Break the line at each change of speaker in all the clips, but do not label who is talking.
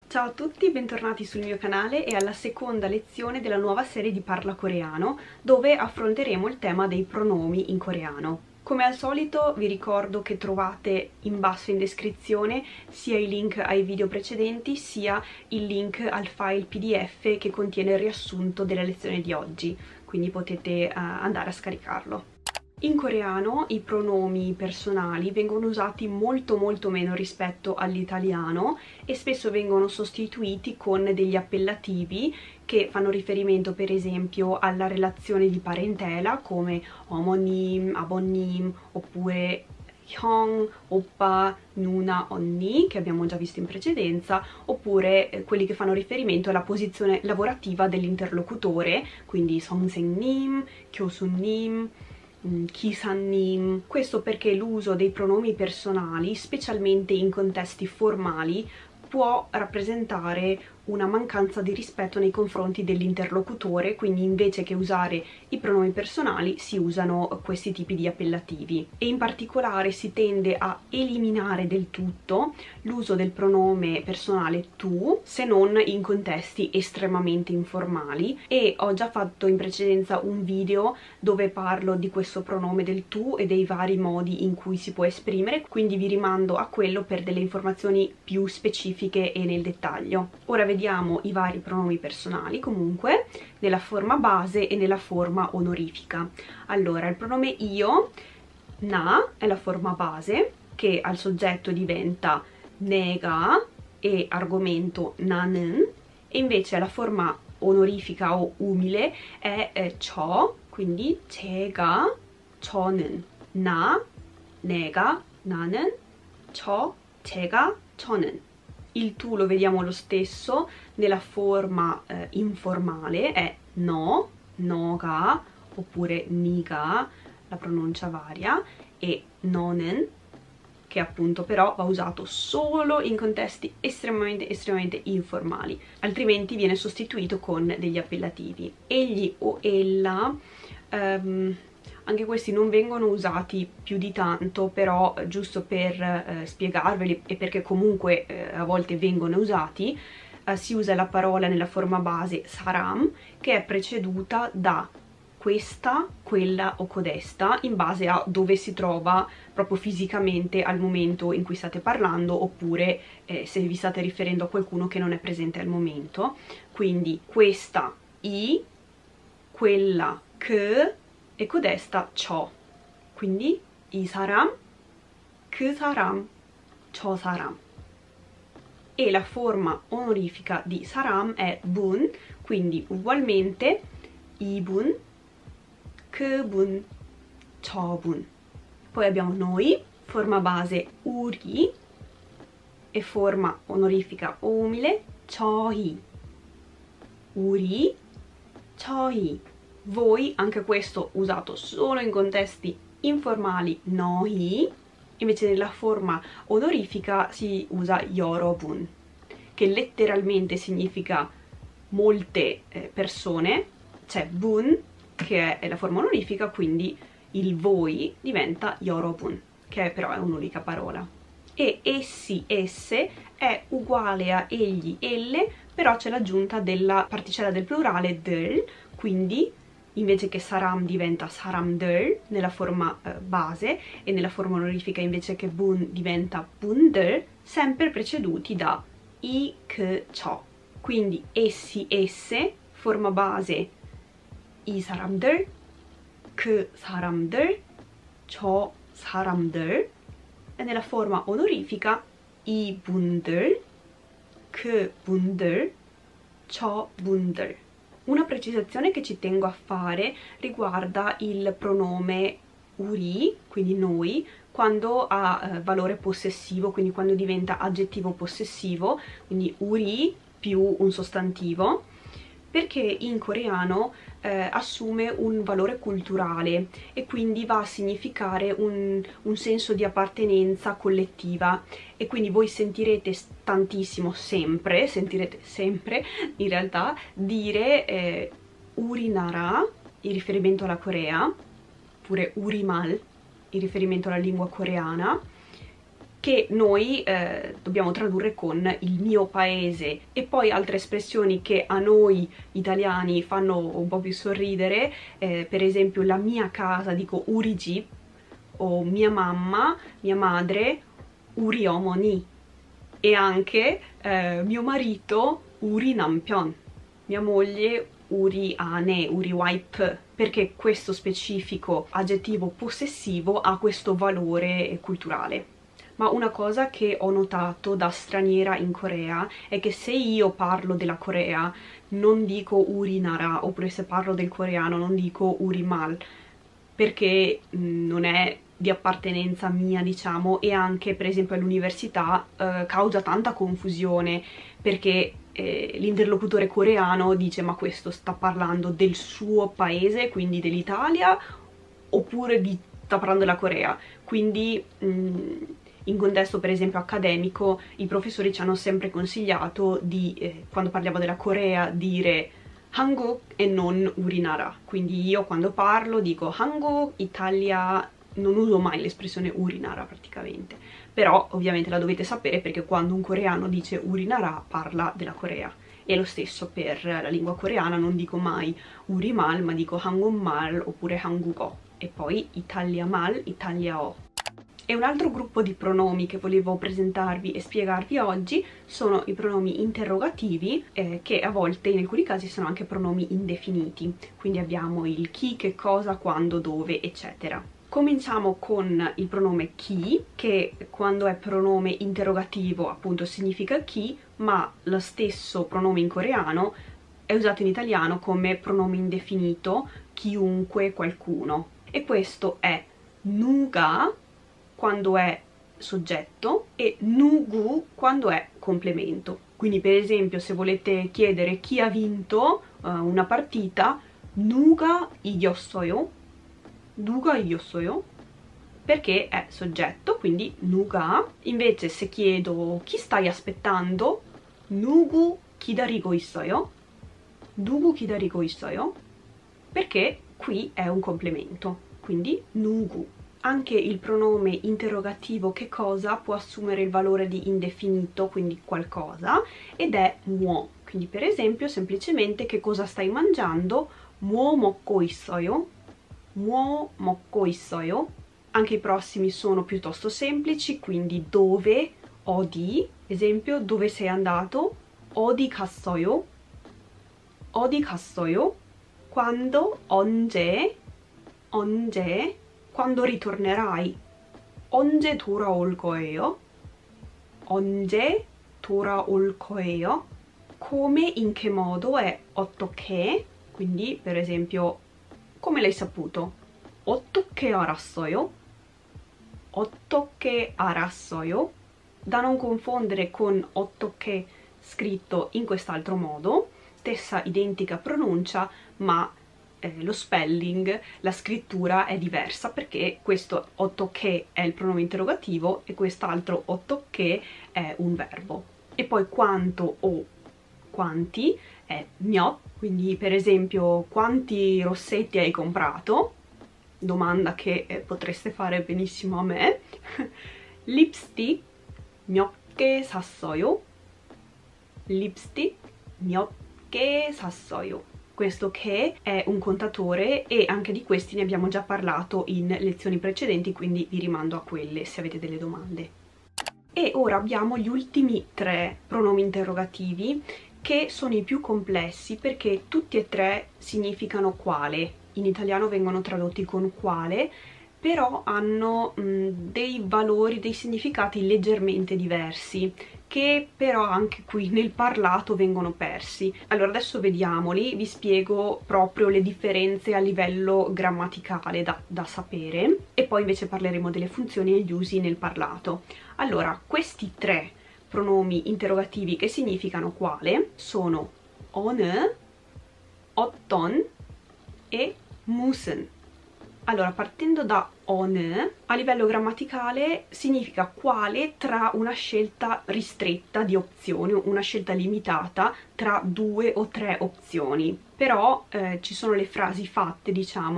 Ciao a tutti, bentornati sul mio canale e alla seconda lezione della nuova serie di Parla Coreano, dove affronteremo il tema dei pronomi in coreano. Come al solito vi ricordo che trovate in basso in descrizione sia i link ai video precedenti sia il link al file PDF che contiene il riassunto della lezione di oggi, quindi potete andare a scaricarlo. In coreano i pronomi personali vengono usati molto meno rispetto all'italiano e spesso vengono sostituiti con degli appellativi che fanno riferimento per esempio alla relazione di parentela come 어머님, 아버님 oppure 형, 오빠, 누나, 언니 che abbiamo già visto in precedenza, oppure quelli che fanno riferimento alla posizione lavorativa dell'interlocutore, quindi 선생님, 교수님, 기사님. Questo perché l'uso dei pronomi personali, specialmente in contesti formali, può rappresentare una mancanza di rispetto nei confronti dell'interlocutore, quindi invece che usare i pronomi personali si usano questi tipi di appellativi. E in particolare si tende a eliminare del tutto l'uso del pronome personale tu, se non in contesti estremamente informali, e ho già fatto in precedenza un video dove parlo di questo pronome del tu e dei vari modi in cui si può esprimere, quindi vi rimando a quello per delle informazioni più specifiche e nel dettaglio. Ora vediamo i vari pronomi personali comunque nella forma base e nella forma onorifica. Allora, il pronome io, na, è la forma base che al soggetto diventa 내가 e argomento 나는, e invece la forma onorifica o umile è 저, quindi 제가, 저는, 나, 내가, 나는, 저, 제가, 저는. Il tu lo vediamo lo stesso nella forma informale, è no, noga, oppure niga, la pronuncia varia, e nonen, che appunto però va usato solo in contesti estremamente informali, altrimenti viene sostituito con degli appellativi. Egli o ella, anche questi non vengono usati più di tanto, però giusto per spiegarveli e perché comunque a volte vengono usati, si usa la parola nella forma base saram, che è preceduta da questa, quella o codesta in base a dove si trova proprio fisicamente al momento in cui state parlando, oppure se vi state riferendo a qualcuno che non è presente al momento. Quindi questa i, quella che e codesta 저. quindi 이 사람, 그 사람, 저 사람. E la forma onorifica di saram è bun, quindi ugualmente 이분, 그분, 저분. Poi abbiamo noi, forma base 우리 e forma onorifica umile 저희. 우리, 저희. Voi, anche questo usato solo in contesti informali, 너희. Invece nella forma onorifica si usa 여러분, che letteralmente significa molte persone. C'è 분, che è la forma onorifica, quindi il voi diventa 여러분, che però è un'unica parola. E essi, esse è uguale a egli, elle, però c'è l'aggiunta della particella del plurale del, quindi invece che saram diventa saram들 nella forma base, e nella forma onorifica invece che bun diventa bun들, sempre preceduti da i, che, ciò. Quindi essi, esse, forma base 이 사람들, 그 사람들, 저 사람들, e nella forma onorifica 이분들, 그분들, 저분들. Una precisazione che ci tengo a fare riguarda il pronome 우리, quindi noi, quando ha valore possessivo, quindi quando diventa aggettivo possessivo, quindi 우리 più un sostantivo, perché in coreano assume un valore culturale e quindi va a significare un senso di appartenenza collettiva, e quindi voi sentirete tantissimo, sentirete sempre in realtà dire urinara in riferimento alla Corea, oppure urimal in riferimento alla lingua coreana, che noi dobbiamo tradurre con il mio paese, e poi altre espressioni che a noi italiani fanno un po' più sorridere, per esempio la mia casa dico 우리 집, o mia mamma, mia madre, 우리 어머니, e anche mio marito, 우리 남편, mia moglie, 우리 아내, 우리 와이프, perché questo specifico aggettivo possessivo ha questo valore culturale. Ma una cosa che ho notato da straniera in Corea è che se io parlo della Corea non dico urinara, oppure se parlo del coreano non dico urimal, perché non è di appartenenza mia, diciamo, e anche per esempio all'università causa tanta confusione, perché l'interlocutore coreano dice: ma questo sta parlando del suo paese, quindi dell'Italia, oppure sta parlando della Corea? Quindi in contesto per esempio accademico i professori ci hanno sempre consigliato di, quando parliamo della Corea, dire Hanguk e non urinara. Quindi io quando parlo dico Hanguk, Italia, non uso mai l'espressione urinara praticamente, però ovviamente la dovete sapere, perché quando un coreano dice urinara parla della Corea. E lo stesso per la lingua coreana, non dico mai urimal ma dico hangukmal oppure hangugo, e poi italiamal, italiao. E un altro gruppo di pronomi che volevo presentarvi e spiegarvi oggi sono i pronomi interrogativi, che a volte in alcuni casi sono anche pronomi indefiniti. Quindi abbiamo il chi, che cosa, quando, dove, eccetera. Cominciamo con il pronome chi, che quando è pronome interrogativo appunto significa chi, ma lo stesso pronome in coreano è usato in italiano come pronome indefinito, chiunque, qualcuno. E questo è nuga quando è soggetto e nugu quando è complemento. Quindi per esempio se volete chiedere chi ha vinto una partita, 누가 이겼어요? 누가 이겼어요? Perché è soggetto, quindi 누가. Invece se chiedo chi stai aspettando, 누구 기다리고 있어요? 누구 기다리고 있어요? Perché qui è un complemento, quindi 누구. Anche il pronome interrogativo che cosa può assumere il valore di indefinito, quindi qualcosa, ed è 뭐. Quindi per esempio semplicemente che cosa stai mangiando, 뭐 먹고 있어요? 뭐 먹고 있어요? Anche i prossimi sono piuttosto semplici, quindi dove, 어디. Esempio, dove sei andato? 어디 갔어요? 어디 갔어요? Quando, 언제, 언제. Quando ritornerai? 언제 돌아올 거예요? 언제 돌아올 거예요? Come, in che modo è 어떻게. Quindi per esempio, come l'hai saputo? 어떻게 알았어요? 어떻게 알았어요? Da non confondere con 어떻게 scritto in quest'altro modo, stessa identica pronuncia, ma lo spelling, la scrittura è diversa, perché questo 어떻게 è il pronome interrogativo e quest'altro 어떻게 è un verbo. E poi quanto o quanti è 몇, quindi per esempio quanti rossetti hai comprato? Domanda che potreste fare benissimo a me. Lipstick 몇 개 샀어요? Lipstick 몇 개 샀어요? Questo che è un contatore, e anche di questi ne abbiamo già parlato in lezioni precedenti, quindi vi rimando a quelle se avete delle domande. E ora abbiamo gli ultimi tre pronomi interrogativi, che sono i più complessi perché tutti e tre significano quale. In italiano vengono tradotti con quale, però hanno dei valori, dei significati leggermente diversi, che però anche qui nel parlato vengono persi. Allora adesso vediamoli, vi spiego proprio le differenze a livello grammaticale da sapere, e poi invece parleremo delle funzioni e gli usi nel parlato. Allora, questi tre pronomi interrogativi che significano quale sono 어느, 어떤 e 무슨. Allora, partendo da 어느, a livello grammaticale significa quale tra una scelta ristretta di opzioni, una scelta limitata tra 2 o 3 opzioni. Però ci sono le frasi fatte, diciamo,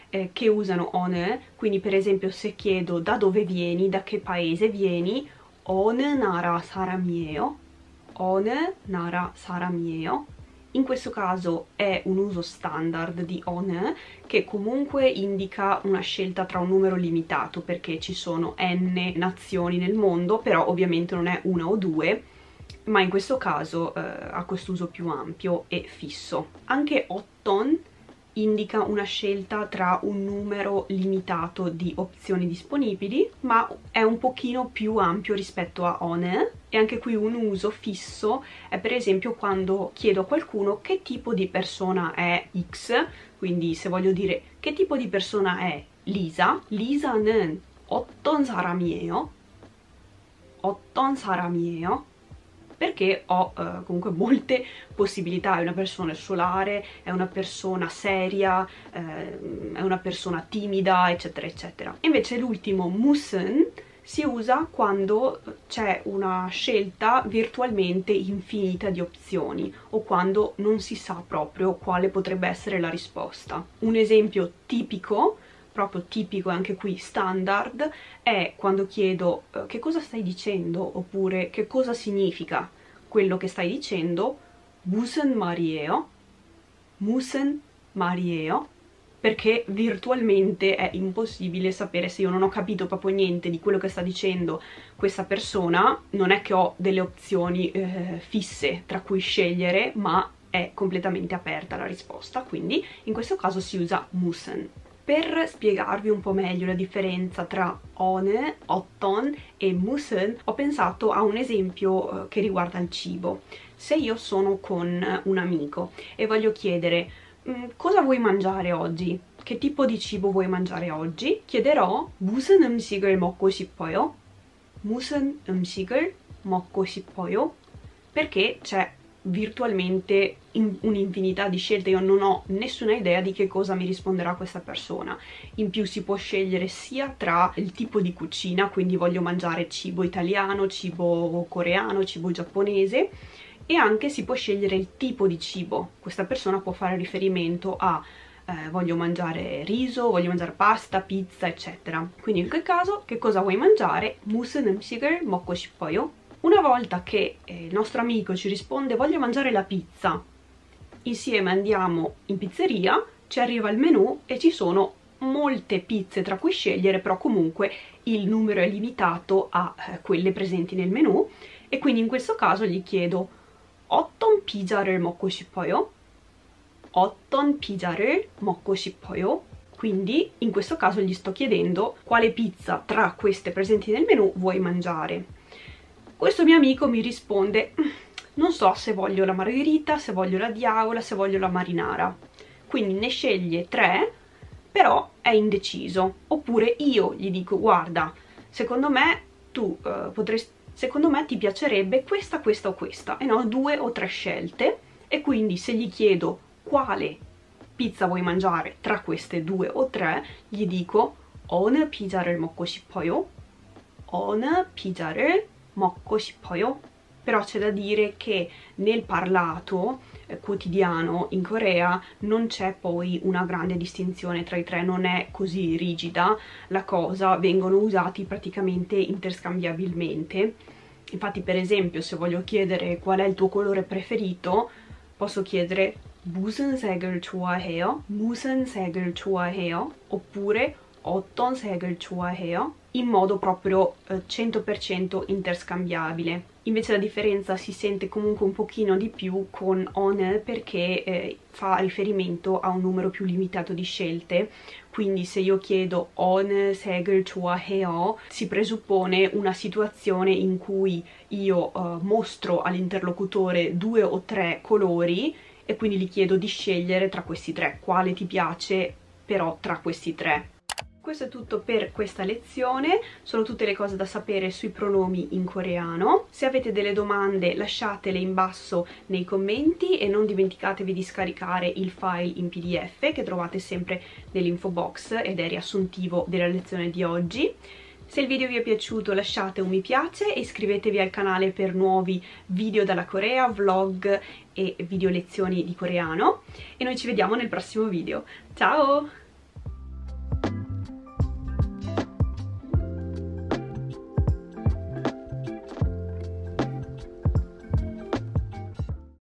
che usano on, quindi per esempio se chiedo da dove vieni, da che paese vieni, 어느 나라 사람이에요? 어느 나라 사람이에요? In questo caso è un uso standard di on, che comunque indica una scelta tra un numero limitato, perché ci sono n nazioni nel mondo, però ovviamente non è una o due, ma in questo caso ha questo uso più ampio e fisso. Anche otton indica una scelta tra un numero limitato di opzioni disponibili, ma è un pochino più ampio rispetto a on, e anche qui un uso fisso è per esempio quando chiedo a qualcuno che tipo di persona è X, quindi se voglio dire che tipo di persona è Lisa, 리사는 어떤 사람이에요? 어떤 사람이에요? Perché ho comunque molte possibilità, è una persona solare, è una persona seria, è una persona timida, eccetera eccetera. Invece l'ultimo, 무슨, si usa quando c'è una scelta virtualmente infinita di opzioni o quando non si sa proprio quale potrebbe essere la risposta. Un esempio tipico, proprio tipico, anche qui standard, è quando chiedo che cosa stai dicendo, oppure che cosa significa quello che stai dicendo, 무슨 말이에요? 무슨 말이에요? Perché virtualmente è impossibile sapere, se io non ho capito proprio niente di quello che sta dicendo questa persona, non è che ho delle opzioni fisse tra cui scegliere, ma è completamente aperta la risposta, quindi in questo caso si usa 무슨. Per spiegarvi un po' meglio la differenza tra 어느, 어떤 e 무슨, ho pensato a un esempio che riguarda il cibo. Se io sono con un amico e voglio chiedere cosa vuoi mangiare oggi? Che tipo di cibo vuoi mangiare oggi? Chiederò 무슨 음식을 먹고 싶어요? 무슨 음식을 먹고 싶어요? Perché c'è virtualmente un'infinità di scelte, io non ho nessuna idea di che cosa mi risponderà questa persona. In più si può scegliere sia tra il tipo di cucina, quindi voglio mangiare cibo italiano, cibo coreano, cibo giapponese, e anche si può scegliere il tipo di cibo. Questa persona può fare riferimento a voglio mangiare riso, voglio mangiare pasta, pizza, eccetera. Quindi in quel caso, che cosa vuoi mangiare? 무슨 음식을 먹고 싶어요? Una volta che il nostro amico ci risponde voglio mangiare la pizza, insieme andiamo in pizzeria, ci arriva il menù e ci sono molte pizze tra cui scegliere, però comunque il numero è limitato a quelle presenti nel menù, e quindi in questo caso gli chiedo 어떤 피자를 먹고 싶어요? 어떤 피자를 먹고 싶어요? Quindi in questo caso gli sto chiedendo quale pizza tra queste presenti nel menù vuoi mangiare. Questo mio amico mi risponde non so se voglio la margherita, se voglio la diavola, se voglio la marinara. Quindi ne sceglie 3, però è indeciso. Oppure io gli dico guarda, secondo me secondo me ti piacerebbe questa, questa o questa, e ne ho 2 o 3 scelte, e quindi se gli chiedo quale pizza vuoi mangiare tra queste 2 o 3, gli dico 어느 피자를 먹고 싶어요? 어느 피자를 먹고 싶어요? Però c'è da dire che nel parlato quotidiano in Corea non c'è poi una grande distinzione tra i 3, non è così rigida la cosa, vengono usati praticamente interscambiabilmente. Infatti per esempio se voglio chiedere qual è il tuo colore preferito, posso chiedere 무슨 색을 좋아해요? 무슨 색을 좋아해요? Oppure 어떤 색을 좋아해요? In modo proprio 100% interscambiabile. Invece la differenza si sente comunque un pochino di più con on, perché fa riferimento a un numero più limitato di scelte. Quindi se io chiedo 어느 색을 좋아해요, si presuppone una situazione in cui io mostro all'interlocutore 2 o 3 colori e quindi gli chiedo di scegliere tra questi 3, quale ti piace però tra questi 3. Questo è tutto per questa lezione, sono tutte le cose da sapere sui pronomi in coreano. Se avete delle domande lasciatele in basso nei commenti e non dimenticatevi di scaricare il file in PDF che trovate sempre nell'info box ed è riassuntivo della lezione di oggi. Se il video vi è piaciuto lasciate un mi piace e iscrivetevi al canale per nuovi video dalla Corea, vlog e video lezioni di coreano, e noi ci vediamo nel prossimo video. Ciao!